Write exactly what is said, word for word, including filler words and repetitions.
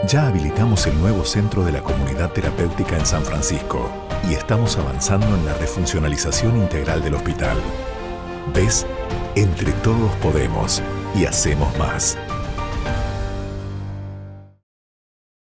Ya habilitamos el nuevo centro de la comunidad terapéutica en San Francisco y estamos avanzando en la refuncionalización integral del hospital. ¿Ves? Entre todos podemos y hacemos más.